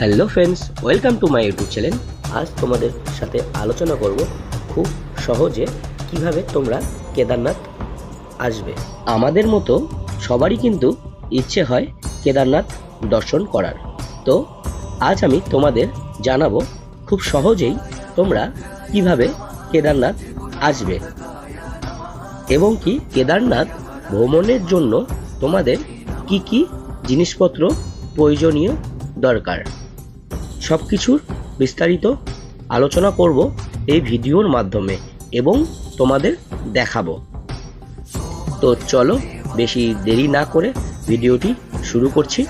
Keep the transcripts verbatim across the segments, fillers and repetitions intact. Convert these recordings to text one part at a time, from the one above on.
Hello friends, welcome to my YouTube channel. আজ তোমাদের সাথে আলোচনা করব খুব সহজে কিভাবে তোমরা কেদারনাথ আসবে। আমাদের মতো সবারই কিন্তু ইচ্ছে হয় কেদারনাথ দর্শন করার। তো আজ আমি তোমাদের জানাবো খুব সহজেই তোমরা কিভাবে কেদারনাথ আসবে এবং কি কেদারনাথ ভ্রমণের জন্য তোমাদের কি কি জিনিসপত্র প্রয়োজনীয় দরকার, সব কিছুর বিস্তারিত আলোচনা করব এই ভিডিওর মাধ্যমে এবং তোমাদের দেখাবো। তো চলো বেশি দেরি না করে ভিডিওটি শুরু করছি।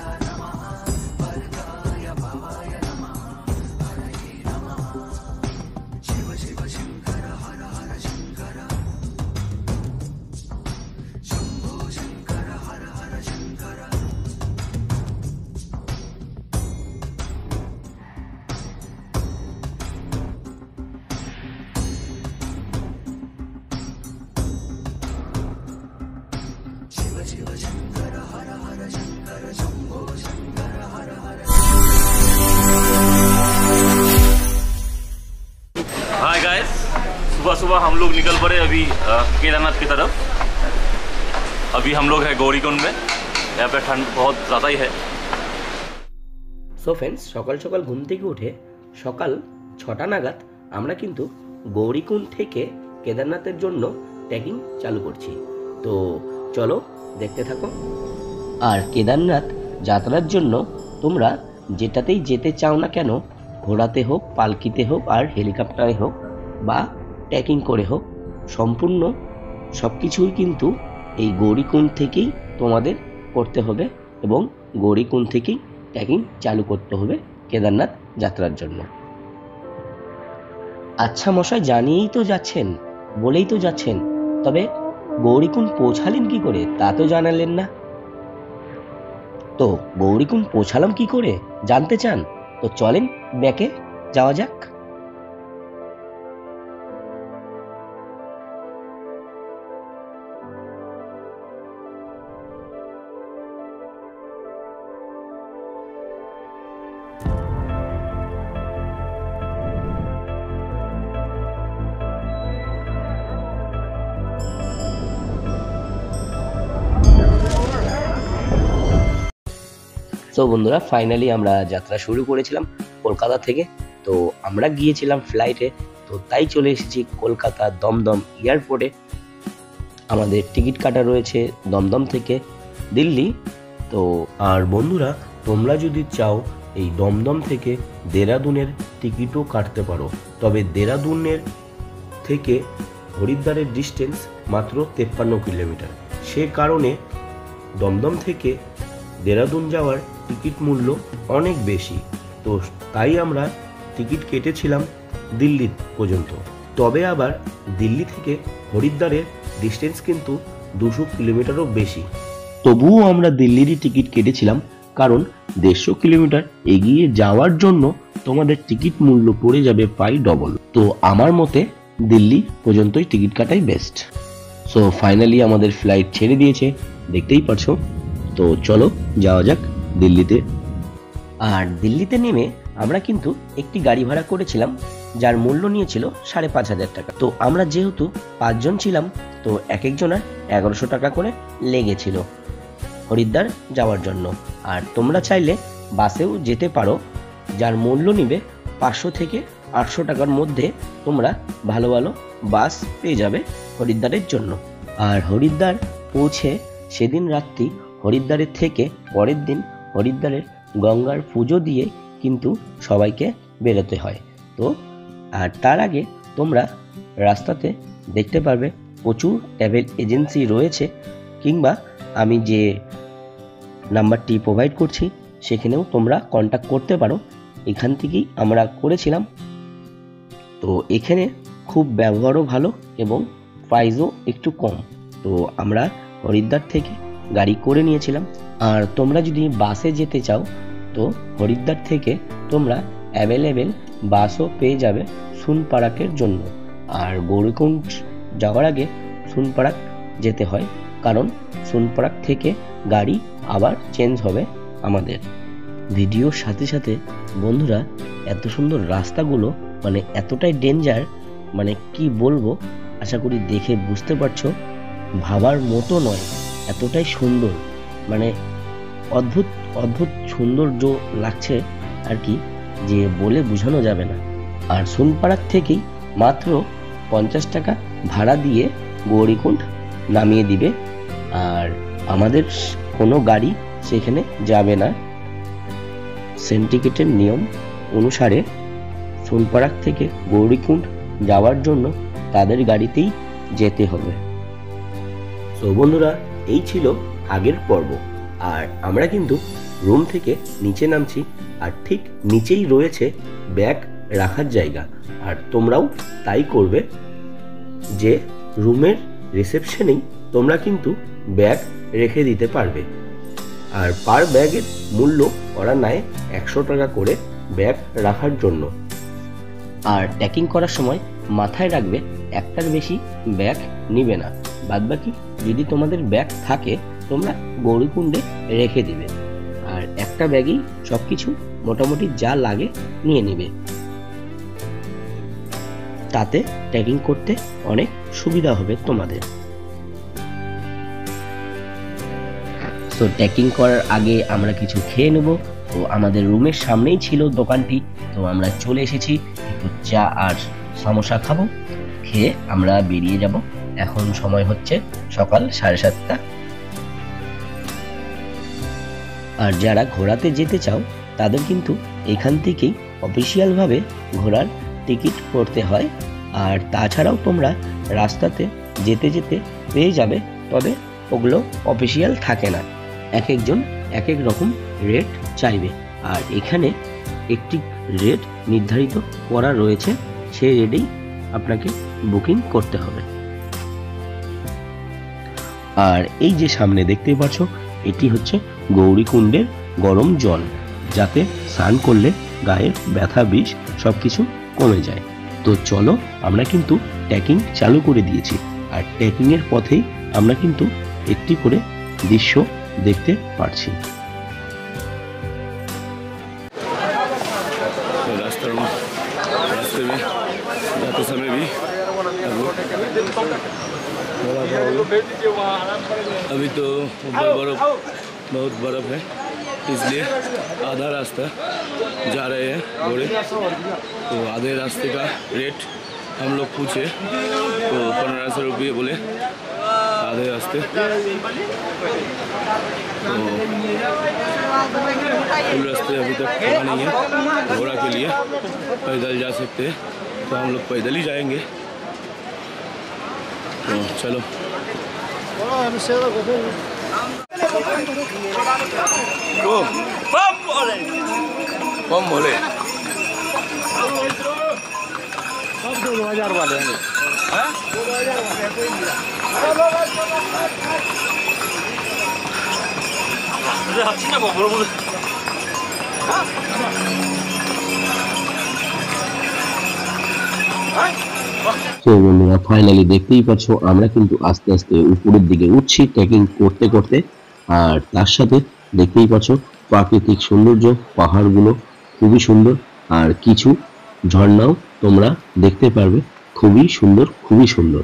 हाय गाइस, सुबह सुबह हम लोग निकल पड़े अभी केदारनाथ की तरफ। अभी हम लोग हैं गौरीकुंड में। यहाँ पे ठंड बहुत ज़्यादा ही है। সো ফ্রেন্ডস, সকাল সকাল ঘুম থেকে উঠে সকাল ছটা নাগাদ আমরা কিন্তু গৌরীকুণ্ড থেকে কেদারনাথের জন্য ট্রেকিং চালু করছি। তো চলো দেখতে থাকো। আর কেদারনাথ যাত্রার জন্য তোমরা যেটাতেই যেতে চাও না কেন, ঘোড়াতে হোক, পালকিতে হোক, আর হেলিকপ্টারে হোক বা ট্রেকিং করে হোক, সম্পূর্ণ সব কিছুই কিন্তু এই গৌরীকুণ্ড থেকেই তোমাদের করতে হবে এবং গৌরীকুণ্ড থেকেই ট্রেকিং চালু করতে হবে কেদারনাথ যাত্রার জন্য। আচ্ছা মশাই, জানিয়েই তো যাচ্ছেন, বলেই তো যাচ্ছেন, তবে গৌরীকুণ্ড পৌঁছালেন কি করে তা তো জানালেন না। তো গৌরীকুণ্ড পৌঁছালাম কি করে জানতে চান? তো চলেন ব্যাকে যাওয়া যাক। তো বন্ধুরা, ফাইনালি আমরা যাত্রা শুরু করেছিলাম কলকাতা থেকে। তো আমরা গিয়েছিলাম ফ্লাইটে, তো তাই চলে এসেছি কলকাতা দমদম এয়ারপোর্টে। আমাদের টিকিট কাটা রয়েছে দমদম থেকে দিল্লি। তো আর বন্ধুরা, তোমরা যদি চাও এই দমদম থেকে দেরাদুনের টিকিটও কাটতে পারো, তবে দেরাদুনের থেকে হরিদ্বারের ডিস্টেন্স মাত্র তেপ্পান্ন কিলোমিটার। সে কারণে দমদম থেকে দেরাদুন যাওয়ার টিকিট মূল্য অনেক বেশি। তো তাই আমরা টিকিট কেটেছিলাম দিল্লি পর্যন্ত। তবে আবার দিল্লি থেকে হরিদ্বারের ডিস্টেন্স কিন্তু দুশো কিলোমিটারও বেশি। তবুও আমরা দিল্লিরই টিকিট কেটেছিলাম, কারণ দেড়শো কিলোমিটার এগিয়ে যাওয়ার জন্য তোমাদের টিকিট মূল্য পড়ে যাবে প্রায় ডবল। তো আমার মতে দিল্লি পর্যন্তই টিকিট কাটাই বেস্ট। সো ফাইনালি আমাদের ফ্লাইট ছেড়ে দিয়েছে, দেখতেই পারছো। তো চলো যাওয়া যাক দিল্লিতে। আর দিল্লিতে নেমে আমরা কিন্তু একটি গাড়ি ভাড়া করেছিলাম, যার মূল্য নিয়েছিল সাড়ে পাঁচ হাজার টাকা। তো আমরা যেহেতু পাঁচজন ছিলাম, তো এক একজনের এগারোশো টাকা করে লেগেছিল হরিদ্বার যাওয়ার জন্য। আর তোমরা চাইলে বাসেও যেতে পারো, যার মূল্য নিবে পাঁচশো থেকে আটশো টাকার মধ্যে। তোমরা ভালো ভালো বাস পেয়ে যাবে হরিদ্বারের জন্য। আর হরিদ্বার পৌঁছে সেদিন রাত্রি হরিদ্বারের থেকে পরের দিন হরিদ্বারের গঙ্গার পুজো দিয়ে কিন্তু সবাইকে বেরোতে হয়। তো আর তার আগে তোমরা রাস্তাতে দেখতে পারবে প্রচুর ট্রাভেল এজেন্সি রয়েছে, কিংবা আমি যে নাম্বারটি প্রোভাইড করছি সেখানেও তোমরা কন্ট্যাক্ট করতে পারো। এখান থেকেই আমরা করেছিলাম। তো এখানে খুব ব্যবহারও ভালো এবং প্রাইসও একটু কম। তো আমরা হরিদ্বার থেকে গাড়ি করে নিয়েছিলাম। আর তোমরা যদি বাসে যেতে চাও, তো হরিদ্বার থেকে তোমরা অ্যাভেলেবেল বাসও পেয়ে যাবে সোনপাড়াকের জন্য। আর গৌরীকুণ্ড যাওয়ার আগে সোনপাড়াক যেতে হয়, কারণ সোনপাড়াক থেকে গাড়ি আবার চেঞ্জ হবে আমাদের। ভিডিওর সাথে সাথে বন্ধুরা এত সুন্দর রাস্তাগুলো মানে এতটাই ডেঞ্জার, মানে কি বলবো, আশা করি দেখে বুঝতে পারছো, ভাবার মতো নয়, এতটাই সুন্দর, মানে অদ্ভুত অদ্ভুত সৌন্দর্য লাগছে আর কি, যে বলে বোঝানো যাবে না। আর সোনপাড়ার থেকেই মাত্র পঞ্চাশ টাকা ভাড়া দিয়ে গৌরীকুণ্ড নামিয়ে দিবে, আর আমাদের কোনো গাড়ি সেখানে যাবে না। সিন্ডিকেটের নিয়ম অনুসারে সোনপাড়া থেকে গৌরীকুণ্ড যাওয়ার জন্য তাদের গাড়িতেই যেতে হবে। তো বন্ধুরা, এই ছিল আগের পর্ব। আর আমরা কিন্তু রুম থেকে নিচে নামছি, আর ঠিক নিচেই রয়েছে ব্যাগ রাখার জায়গা। আর তোমরাও তাই করবে, যে রুমের রিসেপশনেই তোমরা কিন্তু ব্যাগ রেখে দিতে পারবে। আর পার ব্যাগের মূল্য ওরা নেয় একশো টাকা করে ব্যাগ রাখার জন্য। আর ট্যাকিং করার সময় মাথায় রাখবে একটার বেশি ব্যাগ নিবে না, বাদবাকি যদি তোমাদের ব্যাগ থাকে তোমরা গৌরীকুণ্ডে রেখে দিবে, আর একটা ব্যাগেই সব কিছু মোটামুটি যা লাগে নিয়ে নিবে, তাতে ট্যাকিং করতে অনেক সুবিধা হবে তোমাদের। তো ট্যাকিং করার আগে আমরা কিছু খেয়ে নেব। তো আমাদের রুমের সামনেই ছিল দোকানটি, তো আমরা চলে এসেছি, একটু চা আর সমোসা খাবো, খেয়ে আমরা বেরিয়ে যাব। এখন সময় হচ্ছে সকাল সাড়ে সাতটা। আর যারা ঘোরাতে যেতে চাও তাদের কিন্তু এখান থেকেই অফিসিয়ালভাবে ঘোরার টিকিট করতে হয়। আর তাছাড়াও তোমরা রাস্তাতে যেতে যেতে পেয়ে যাবে, তবে ওগুলো অফিসিয়াল থাকে না, এক একজন এক এক রকম রেট চাইবে। আর এখানে একটি রেট নির্ধারিত করা রয়েছে, সেই রেটেই আপনাকে বুকিং করতে হবে। আর এই যে সামনে দেখতেই পাচ্ছ, এটি হচ্ছে গৌরীকুণ্ডের গরম জল, যাতে স্নান করলে গায়ের ব্যথা বিষ সব কিছু কমে যায়। তো চলো, আমরা কিন্তু ট্রেকিং চালু করে দিয়েছি, আর ট্রেকিংয়ের পথেই আমরা কিন্তু একটি করে দৃশ্য দেখতে পাচ্ছি। रास्ते में जाते समय भी अभी तो बर्फ बहुत बर्फ है, इसलिए आधा रास्ता जा रहे हैं घोड़े। तो आधे रास्ते का रेट हम लोग पूछे तो पंद्रह सौ रुपये बोले आधे रास्ते। तो फुल रास्ते अभी तक खुला नहीं है, घोड़ा के लिए पैदल जा सकते हैं, तो हम लोग पैदल ही जाएंगे। तो चलो कम बोले दो हजार वाले हैं। তো বন্ধুরা, ফাইনালি দেখতেই পাচ্ছ আমরা কিন্তু আস্তে আস্তে উপরের দিকে উঠছি ট্রেকিং করতে করতে। আর তার সাথে দেখতেই পাচ্ছ প্রাকৃতিক সৌন্দর্য, পাহাড়গুলো খুবই সুন্দর, আর কিছু ঝর্ণাও তোমরা দেখতে পারবে, খুবই সুন্দর, খুবই সুন্দর।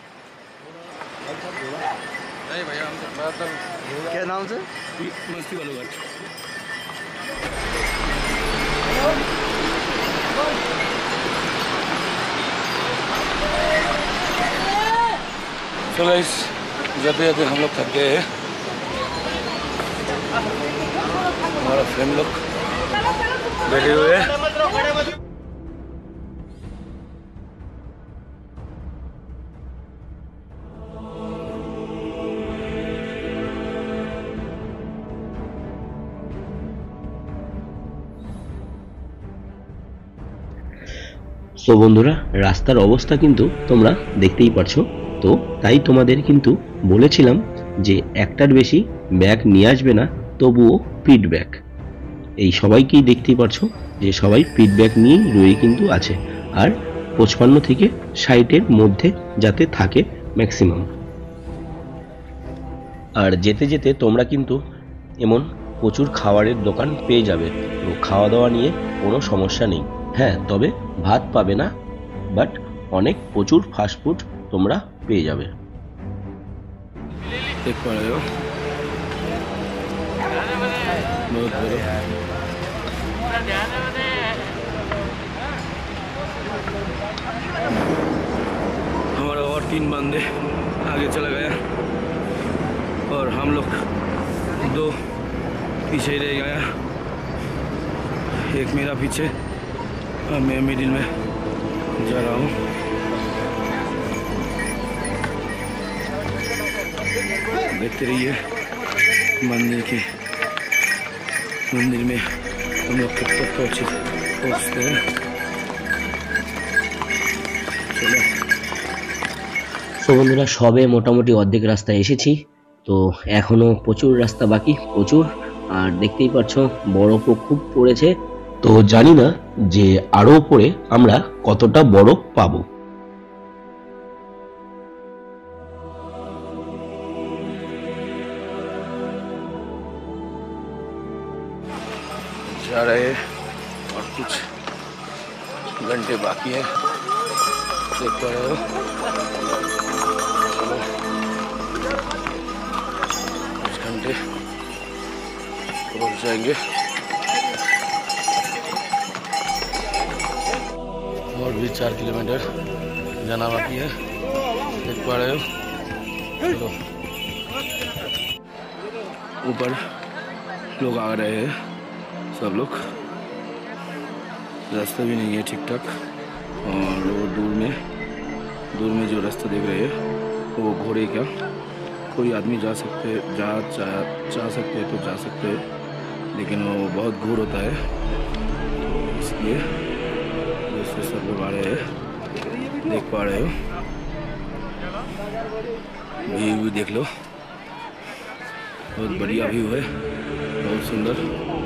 चलो इस जाते जाते हम लोग थक गए हैं, हमारा फ्रेंड लोग बैठे हुए हैं। তো বন্ধুরা, রাস্তার অবস্থা কিন্তু তোমরা দেখতেই পাচ্ছ। তো তাই তোমাদের কিন্তু বলেছিলাম যে একটার বেশি ব্যাগ নিয়ে আসবে না, তবুও পিট ব্যাগ। এই সবাইকেই দেখতেই পাচ্ছ যে সবাই পিট ব্যাগ নিয়েই রয়ে কিন্তু আছে, আর পঁচপান্ন থেকে ষাটের মধ্যে যাতে থাকে ম্যাক্সিমাম। আর যেতে যেতে তোমরা কিন্তু এমন প্রচুর খাবারের দোকান পেয়ে যাবে, তো খাওয়া দাওয়া নিয়ে কোনো সমস্যা নেই। হ্যাঁ, তবে ভাত পাবে না, বাট অনেক প্রচুর ফাস্টফুড তোমরা পেয়ে যাবে। देख पा रहे हो बहुत बड़ा। हमारा और तीन बंदे आगे चला गया और हम लोग दो पीछे रह गया। एक मेरा पीछे और मैं मिडिल में जा रहा हूँ। देखते रहिए मंदिर के मंदिर में हम लोग कब तक पहुँचे पहुँचते हैं। चलो তো বন্ধুরা, সবে মোটামুটি অর্ধেক রাস্তায় এসেছি, তো এখনো প্রচুর রাস্তা বাকি, প্রচুর। আর দেখতেই পাচ্ছ বরফও খুব পড়েছে, তো জানি না যে আরো পরে আমরা কতটা বরফ পাবো। जा रहे हैं और कुछ घंटे बाकी है, देख पा रहे हो। चलो कुछ घंटे पहुंच जाएंगे और भी चार किलोमीटर जाना बाकी है, देख पा रहे हो। चलो ऊपर लोग आ रहे हैं, सब लोग। रास्ता भी नहीं है ठीक ठाक, और वो दूर में दूर में जो रास्ता देख रहे हैं वो घोड़े का, कोई आदमी जा सकते जा जा जा सकते हैं तो जा सकते हैं, लेकिन वो बहुत घूर होता है, तो इसलिए दूसरे सब लोग आ रहे हैं, देख पा रहे हो। व्यू भी देख लो, बहुत बढ़िया व्यू है, बहुत सुंदर।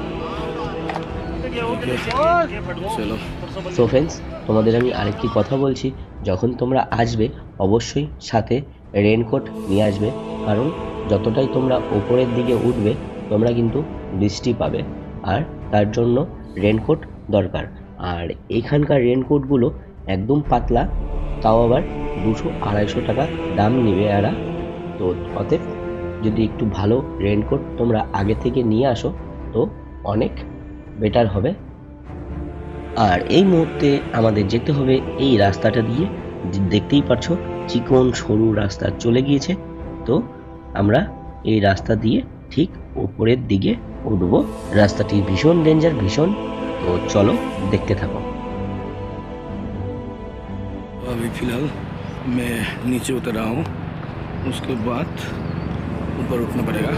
চলো সো ফ্রেন্ডস, তোমাদের আমি আরেকটি কথা বলছি, যখন তোমরা আসবে অবশ্যই সাথে রেনকোট নিয়ে আসবে, কারণ যতটাই তোমরা ওপরের দিকে উঠবে তোমরা কিন্তু বৃষ্টি পাবে, আর তার জন্য রেনকোট দরকার। আর এইখানকার রেনকোটগুলো একদম পাতলা, তাও আবার দুশো আড়াইশো টাকা দাম নেবে এরা। তো অতএব যদি একটু ভালো রেনকোট তোমরা আগে থেকে নিয়ে আসো তো অনেক বেটার হবে। আর এই মুহূর্তে আমাদের যেতে হবে এই রাস্তাটা দিয়ে, দেখতেই পাচ্ছো চিকন সরু রাস্তা চলে গিয়েছে, তো আমরা এই রাস্তা দিয়ে ঠিক উপরের দিকে উঠবো। রাস্তাটি ভীষণ ডেঞ্জার, ভীষণ। তো চলো দেখতে থাকো। अभी फिलहाल मैं नीचे उतर रहा हूँ, उसके बाद ऊपर उठना पड़ेगा।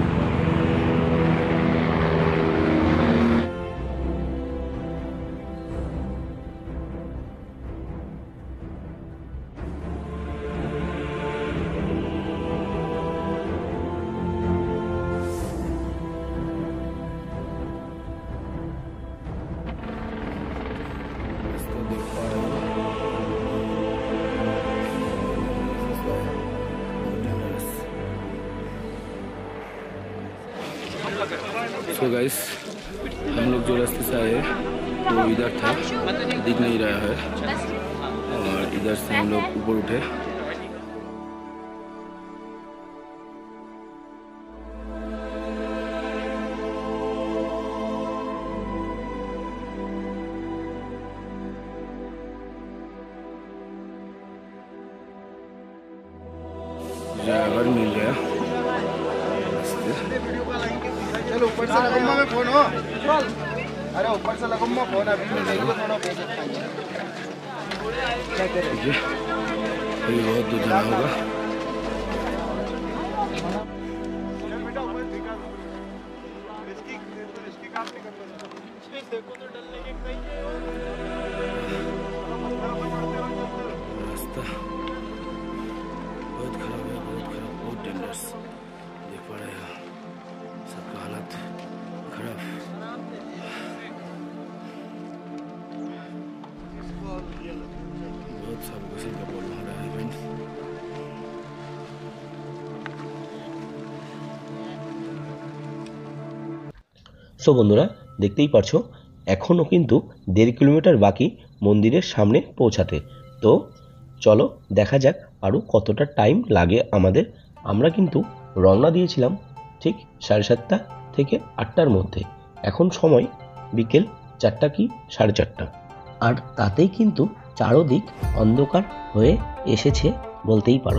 सो गाइस, हम लोग जो रास्ते से आए वो इधर था, दिख नहीं रहा है, और इधर से हम लोग ऊपर उठे। ड्राइवर मिल गया। चलो ऊपर से लगम्मा में फोन हो, अरे ऊपर से लगम्मा फोन अभी ठीक है, अभी बहुत दूर जाना होगा। रास्ता बहुत खराब है, बहुत खराब, बहुत डेंजरस। देख पा रहे हैं सबका हालत खराब। बहुत सब किसी का प्रॉब्लम हो रहा है फ्रेंड्स। সো বন্ধুরা দেখতেই পারছো এখনও কিন্তু দেড় কিলোমিটার বাকি মন্দিরের সামনে পৌঁছাতে। তো চলো দেখা যাক আরও কতটা টাইম লাগে আমাদের। আমরা কিন্তু রওনা দিয়েছিলাম ঠিক সাড়ে সাতটা থেকে আটটার মধ্যে, এখন সময় বিকেল চারটা কি সাড়ে চারটা, আর তাতেই কিন্তু চারোদিক অন্ধকার হয়ে এসেছে বলতেই पारो।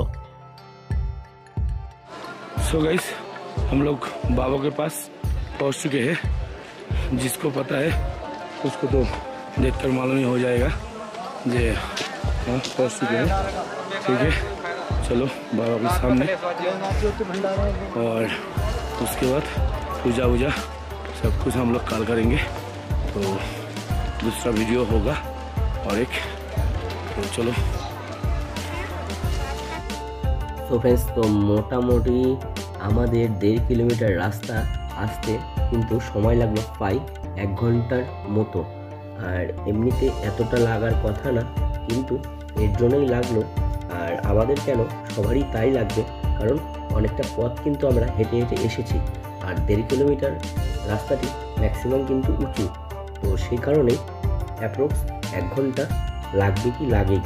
सो गाइस हम लोग बाबा के पास पहुंच चुके हैं। जिसको पता है उसको तो देखकर मालूम ही हो जाएगा जे हाँ पहुंच चुके हैं। ठीक है चलो बाबा के सामने, और उसके बाद पूजा वूजा सब कुछ हम लोग कल करेंगे। तो दूसरा वीडियो होगा और एक, तो चलो। তো ফ্রেন্ডস, তো মোটামুটি আমাদের দেড় কিলোমিটার রাস্তা আসতে কিন্তু সময় লাগলো প্রায় এক ঘন্টার মতো। আর এমনিতে এতটা লাগার কথা না, কিন্তু এর জন্যই লাগলো। আর আমাদের কেন, সবারই তাই লাগবে, কারণ অনেকটা পথ কিন্তু আমরা হেঁটে হেঁটে এসেছি। আর দেড় কিলোমিটার রাস্তাটি ম্যাক্সিমাম কিন্তু উঁচু, তো সেই কারণেই অ্যাপ্রক্স এক ঘন্টা লাগবে কি লাগেই।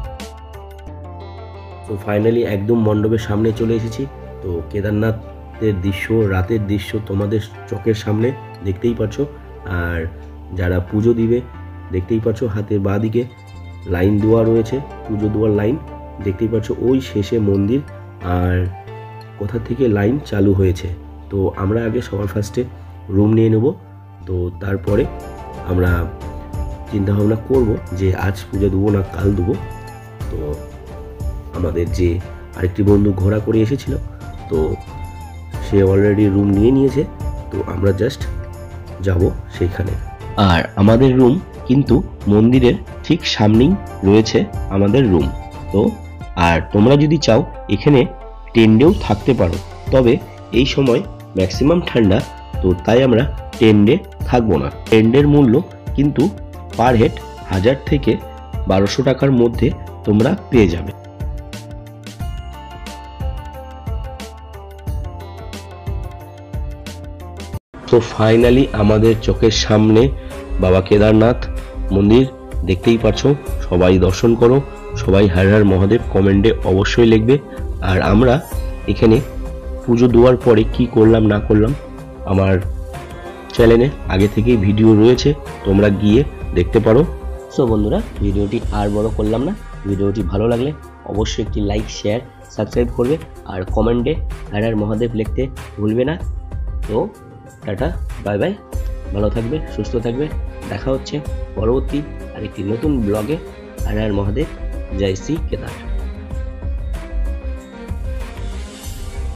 তো ফাইনালি একদম মণ্ডপের সামনে চলে এসেছি। তো কেদারনাথের দৃশ্য, রাতের দৃশ্য তোমাদের চোখের সামনে দেখতেই পাচ্ছ। আর যারা পুজো দিবে দেখতেই পাচ্ছ হাতের বাঁ দিকে লাইন দেওয়া রয়েছে, পুজো দেওয়ার লাইন দেখতেই পাচ্ছ, ওই শেষে মন্দির। আর কোথা থেকে লাইন চালু হয়েছে। তো আমরা আগে সবার ফার্স্টে রুম নিয়ে নেব, তো তারপরে আমরা চিন্তাভাবনা করব যে আজ পুজো দেবো না কাল দেবো। তো আমাদের যে আরেকটি বন্ধু ঘোড়া করে এসেছিল, তো সে অলরেডি রুম নিয়ে নিয়েছে। তো আমরা জাস্ট যাব সেইখানে। আর আমাদের রুম কিন্তু মন্দিরের ঠিক সামনেই রয়েছে আমাদের রুম। তো আর তোমরা যদি চাও এখানে টেন্টেও থাকতে পারো, তবে এই সময় ম্যাক্সিমাম ঠান্ডা, তো তাই আমরা টেন্টে থাকবো না। টেন্টের মূল্য কিন্তু পার হেড হাজার থেকে বারোশো টাকার মধ্যে তোমরা পেয়ে যাবে। তো ফাইনালি আমাদের চোখের সামনে বাবা কেদারনাথ মন্দির দেখতেই পাচ্ছো। সবাই দর্শন করো, সবাই হর হর মহাদেব কমেন্টে অবশ্যই লিখবে। আর আমরা এখানে পুজো দেওয়ার পরে কি করলাম না করলাম আমার চ্যানেলে আগে থেকেই ভিডিও রয়েছে, তোমরা গিয়ে দেখতে পারো। সো বন্ধুরা, ভিডিওটি আর বড় করলাম না। ভিডিওটি ভালো লাগলে অবশ্যই একটি লাইক, শেয়ার, সাবস্ক্রাইব করবে। আর কমেন্টে হর হর মহাদেব লিখতে ভুলবে না। তো টাটা, বাই বাই, ভালো থাকবে, সুস্থ থাকবে। দেখা হচ্ছে পরবর্তী আরেকটি নতুন ব্লগে। হর হর মহাদেব, জয় শ্রী কেদার।